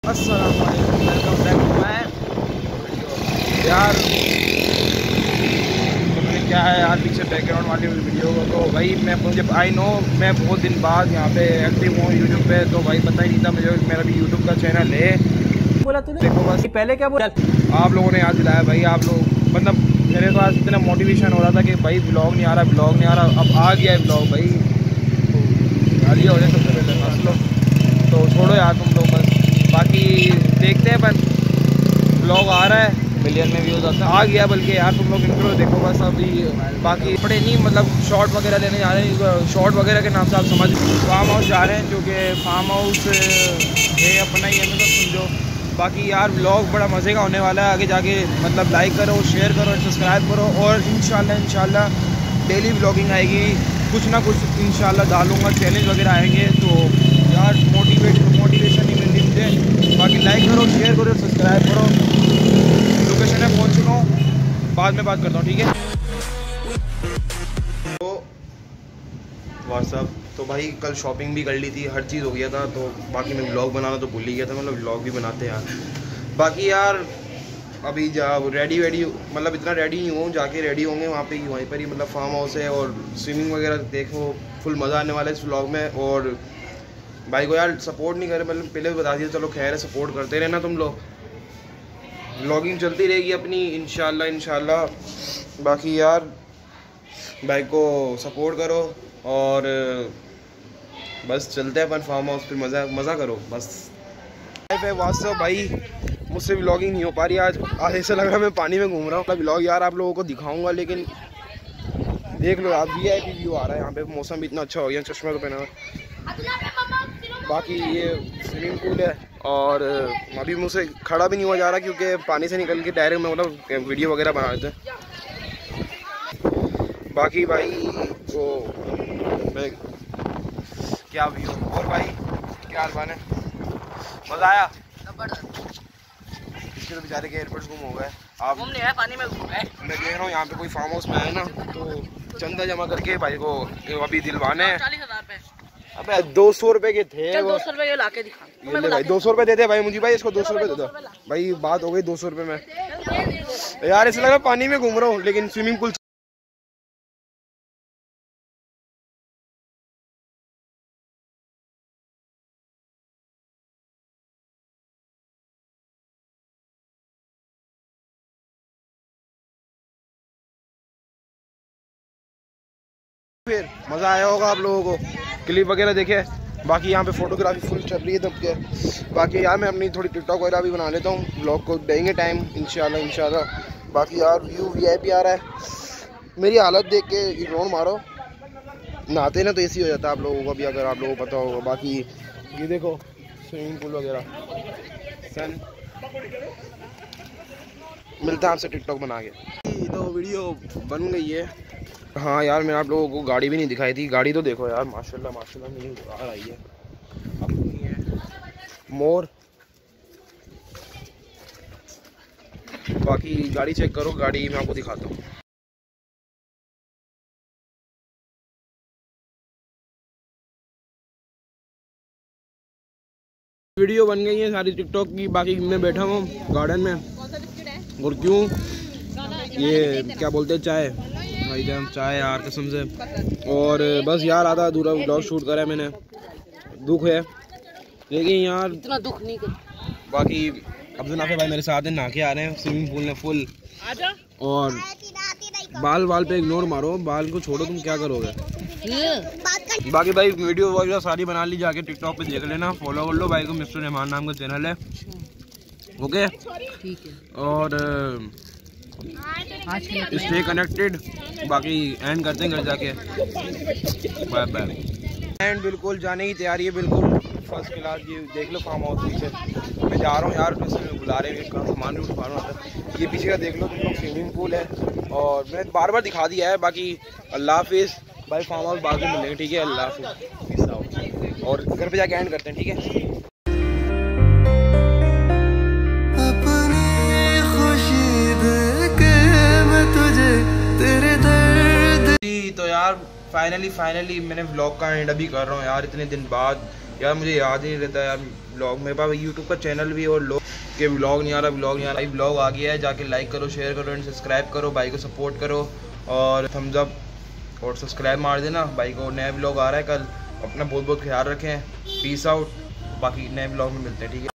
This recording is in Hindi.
अस्सलाम वालेकुम, वेलकम बैक टू माय यार। तो मैंने क्या है यार पीछे बैकग्राउंड वाली वीडियो को, तो भाई मुझे आई नो मैं बहुत दिन बाद यहाँ पे एक्टिव हूँ यूट्यूब पे, तो भाई पता ही नहीं था मुझे मेरा भी यूट्यूब का चैनल है। बोला तूने देखो बस पहले क्या बोला? आप लोगों ने याद दिलाया भाई, आप लोग मतलब मेरे पास इतना मोटिवेशन हो रहा था कि भाई ब्लॉग नहीं आ रहा, ब्लॉग नहीं आ रहा, अब आ गया है ब्लॉग भाई। तो गालियाँ हो जाए सबसे पहले मसलो, तो छोड़ो यार तुम लोग बस, बाकी देखते हैं। पर ब्लॉग आ रहा है, मिलियन में व्यूज़ आता आ गया, बल्कि यार तुम लोग इंट्रो देखो बस अभी। बाकी बड़े नहीं मतलब शॉर्ट वगैरह लेने जा रहे हैं, शॉर्ट वगैरह के नाम से आप समझ फार्म हाउस जा रहे हैं, जो कि फार्म हाउस है अपना ही है, मतलब समझो। बाकी यार व्लॉग बड़ा मज़े का होने वाला है, आगे जाके मतलब लाइक करो, शेयर करो, सब्सक्राइब करो, और इंशाल्लाह डेली व्लॉगिंग आएगी, कुछ ना कुछ इंशाल्लाह डालूँगा, चैलेंज वगैरह आएंगे। तो यार मोटिवेशन नहीं मिलती मुझे। बाकी लाइक करो, शेयर करो, सब्सक्राइब करो। लोकेशन है पहुँच चुका हूँ, बाद में बात करता हूँ, ठीक है। तो व्हाट्सअप तो भाई कल शॉपिंग भी कर ली थी, हर चीज़ हो गया था, तो बाकी मैं व्लॉग बनाना तो भूल ही गया था, मतलब व्लॉग भी बनाते हैं यार। बाकी यार अभी रेडी मतलब इतना रेडी नहीं हूँ, जाके रेडी होंगे वहाँ पे, वहीं पर ही मतलब फार्म हाउस है, और स्विमिंग वगैरह देखो, फुल मज़ा आने वाला है इस व्लॉग में। और भाई को यार सपोर्ट नहीं करे, मतलब पहले भी बता दिया, चलो खैर है, सपोर्ट करते रहना तुम लोग, व्लॉगिंग चलती रहेगी अपनी इंशाल्लाह। बाकी यार भाई को सपोर्ट करो, और बस चलते हैं अपन फार्म हाउस, फिर मज़ा करो बस। वास्तव भाई मुझसे व्लॉगिंग नहीं हो पा रही आज ऐसा लग रहा है मैं पानी में घूम रहा हूँ। व्लॉग यार आप लोगों को दिखाऊंगा, लेकिन देख लो आप VIP व्यू आ रहा है यहाँ पे, मौसम भी इतना अच्छा हो गया, चश्मा तो पहना है। बाकी ये स्विमिंग पूल है, और अभी मुझसे खड़ा भी नहीं हुआ जा रहा, क्योंकि पानी से निकल के डायरेक्ट मैं मतलब वीडियो वगैरह बना देते हैं। बाकी भाई तो मैं क्या व्यू, और भाई क्या हाल है, मज़ा आया? इसके तो बेचारे के एयरपोर्ट्स गुम हो गए, आप घूमने आए पानी में घूम गए। मैं देख रहा हूँ यहाँ पे कोई फार्म हाउस में है ना, तो चंदा जमा करके भाई को अभी दिलवाने हैं। 40,000 पे। अबे 200 रुपए के थे, 200 रुपए के लाके दिखा। ये ले भाई 200 रुपए देते भाई मुझे, भाई इसको 200 रुपए दे दो भाई, बात हो गई 200 रुपए में। यार ऐसा लगा पानी में घूम रहा हूँ, लेकिन स्विमिंग पूल फिर मज़ा आया होगा आप लोगों को, क्लिप वगैरह देखे। बाकी यहाँ पे फोटोग्राफी फुल चल रही है तब के। बाकी यार मैं अपनी थोड़ी टिकटॉक वगैरह भी बना लेता हूँ, ब्लॉग को देंगे टाइम इंशाल्लाह। बाकी यार व्यू VIP आ रहा है, मेरी हालत देख के इग्नोर मारो, नहाते ना तो ऐसी हो जाता है आप लोगों को भी, अगर आप लोगों को पता होगा। बाकी ये देखो स्विमिंग पूल वगैरह सन, मिलता है आपसे टिकटॉक बना के। तो वीडियो बन गई है। हाँ यार मैं आप लोगों को गाड़ी भी नहीं दिखाई थी, गाड़ी तो देखो यार माशाल्लाह मेरी आ रही है अपनी है मोर। बाकी गाड़ी चेक करो, गाड़ी मैं आपको दिखाता हूँ। वीडियो बन गई है सारी टिकटॉक की। बाकी मैं बैठा हूँ गार्डन में, और क्यों ये क्या बोलते हैं, चाय भाई जान, चाय यार कसम से। और बस यार आधा अधूरा व्लॉग शूट करा है मैंने, दुख है लेकिन यार इतना दुख नहीं कर। बाकी अब तो नाफे भाई मेरे साथ हैं, नहा के आ रहे हैं स्विमिंग पूल में फुल। और बाल पे इग्नोर मारो, बाल को छोड़ो, तुम क्या करोगे। बाकी भाई वीडियो वगैरह सारी बना ली, जाके टिकटॉक पे देख लेना, फॉलो कर लो भाई को, मिस्टर रहमान नाम का चैनल है, ओके ठीक है। और स्टे कनेक्टेड। बाकी एंड करते हैं घर जाके, बाय बाय। एंड बिल्कुल जाने की तैयारी है, बिल्कुल फर्स्ट क्लास। ये देख लो फार्म हाउस पीछे, मैं जा रहा हूँ यार, बुला रहे हैं, सामान भी उठा रहा हूँ। ये पीछे का देख लो तुम लोग, स्विमिंग पूल है, और मैंने बार दिखा दिया है। बाकी अल्लाह हाफिज़ भाई, फार्म हाउस बाद में मिलेंगे, ठीक है, अल्लाह हाफिज़। और घर पे जाके एंड करते हैं, ठीक है। तो यार फाइनली मैंने व्लॉग का एंड अभी कर रहा हूँ यार, इतने दिन बाद यार मुझे याद ही नहीं रहता यार व्लॉग, मेरे पास यूट्यूब का चैनल भी है और लोग के व्लॉग नहीं आ रहा, व्लॉग नहीं आ रहा। भाई व्लॉग आ गया है, जाके लाइक करो, शेयर करो एंड सब्सक्राइब करो, भाई को सपोर्ट करो और थम्स अप और सब्सक्राइब मार देना। भाई को नया व्लॉग आ रहा है कल, अपना बहुत बहुत ख्याल रखें, पीस आउट। बाकी नए व्लॉग में मिलते हैं, ठीक है।